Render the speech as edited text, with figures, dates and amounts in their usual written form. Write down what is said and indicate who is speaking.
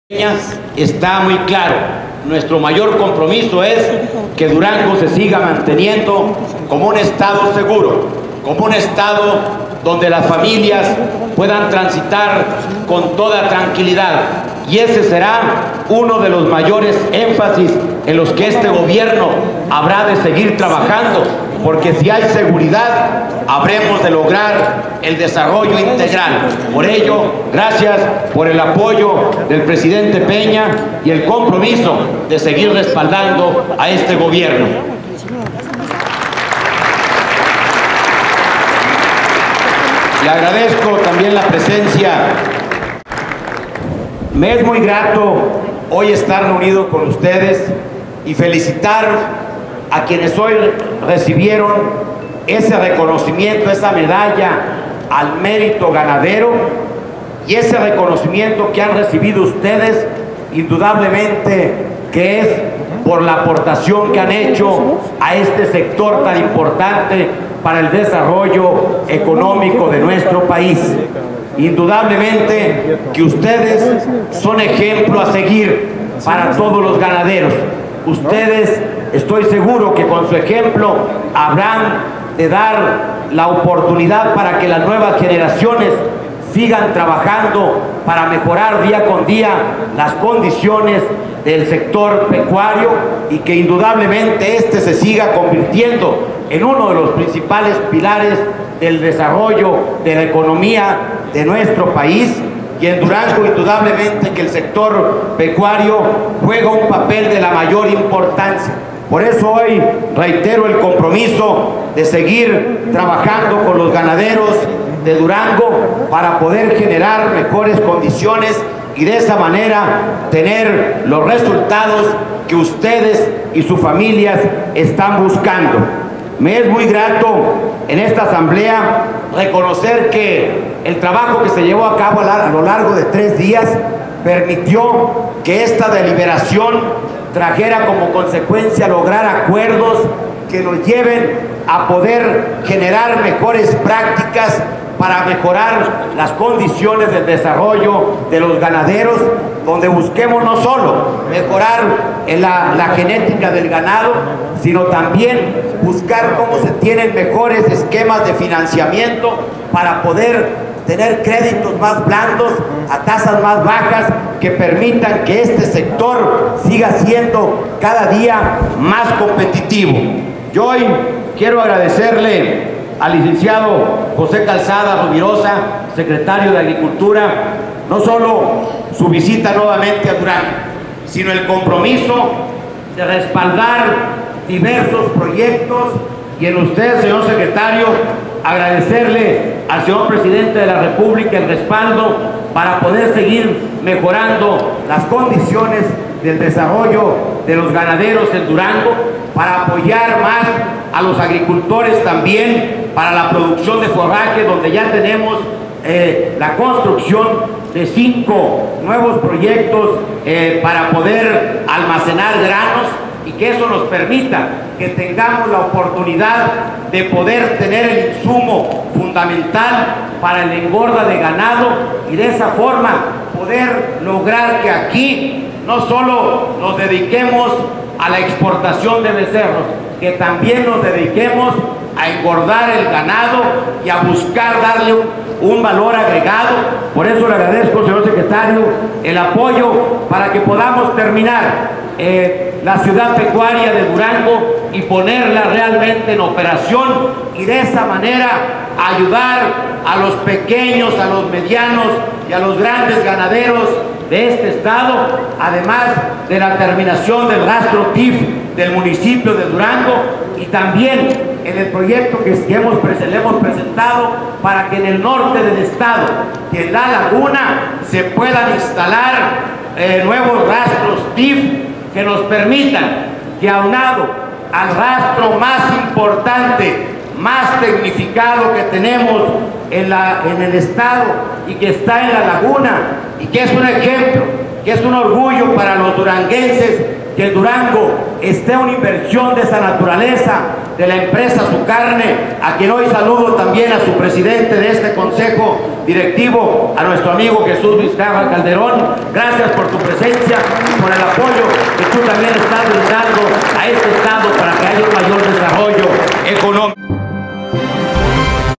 Speaker 1: Está muy claro. Nuestro mayor compromiso es que Durango se siga manteniendo como un estado seguro, como un estado donde las familias puedan transitar con toda tranquilidad. Y ese será uno de los mayores énfasis en los que este gobierno habrá de seguir trabajando, porque si hay seguridad, habremos de lograr el desarrollo integral. Por ello, gracias por el apoyo del presidente Peña y el compromiso de seguir respaldando a este gobierno. Le agradezco también la presencia. Me es muy grato hoy estar reunido con ustedes y felicitar a quienes hoy recibieron ese reconocimiento, esa medalla al mérito ganadero, y ese reconocimiento que han recibido ustedes, indudablemente que es por la aportación que han hecho a este sector tan importante para el desarrollo económico de nuestro país. Indudablemente que ustedes son ejemplo a seguir para todos los ganaderos. Ustedes, estoy seguro que con su ejemplo habrán de dar la oportunidad para que las nuevas generaciones sigan trabajando para mejorar día con día las condiciones del sector pecuario, y que indudablemente este se siga convirtiendo en uno de los principales pilares del desarrollo de la economía de nuestro país. Y en Durango, indudablemente que el sector pecuario juega un papel de la mayor importancia. Por eso hoy reitero el compromiso de seguir trabajando con los ganaderos de Durango para poder generar mejores condiciones y de esa manera tener los resultados que ustedes y sus familias están buscando. Me es muy grato en esta asamblea reconocer que el trabajo que se llevó a cabo a lo largo de 3 días permitió que esta deliberación trajera como consecuencia lograr acuerdos que nos lleven a poder generar mejores prácticas para mejorar las condiciones del desarrollo de los ganaderos, donde busquemos no solo mejorar la genética del ganado, sino también buscar cómo se tienen mejores esquemas de financiamiento para poder tener créditos más blandos a tasas más bajas que permitan que este sector siga siendo cada día más competitivo. Yo hoy quiero agradecerle al licenciado José Calzada Rovirosa, secretario de Agricultura, no solo su visita nuevamente a Durango, sino el compromiso de respaldar diversos proyectos, y en usted, señor secretario, agradecerle al señor presidente de la República el respaldo para poder seguir mejorando las condiciones del desarrollo de los ganaderos en Durango, para apoyar más a los agricultores también para la producción de forraje, donde ya tenemos la construcción de 5 nuevos proyectos para poder almacenar granos, y que eso nos permita que tengamos la oportunidad de poder tener el insumo fundamental para el engorda de ganado, y de esa forma poder lograr que aquí no solo nos dediquemos a la exportación de becerros, que también nos dediquemos a engordar el ganado y a buscar darle un valor agregado. Por eso le agradezco, señor secretario, el apoyo para que podamos terminar la ciudad pecuaria de Durango y ponerla realmente en operación, y de esa manera ayudar a los pequeños, a los medianos y a los grandes ganaderos de este estado, además de la terminación del rastro TIF del municipio de Durango, y también en el proyecto que le hemos presentado para que en el norte del estado y en la laguna se puedan instalar nuevos rastros TIF que nos permitan que, aunado al rastro más importante, más tecnificado que tenemos en el estado y que está en la laguna, y que es un ejemplo, que es un orgullo para los duranguenses, que en Durango esté una inversión de esa naturaleza de la empresa Su Carne, a quien hoy saludo también a su presidente de este consejo directivo, a nuestro amigo Jesús Vizcarra Calderón. Gracias por tu presencia y por el apoyo que tú también estás brindando a este Estado para que haya un mayor desarrollo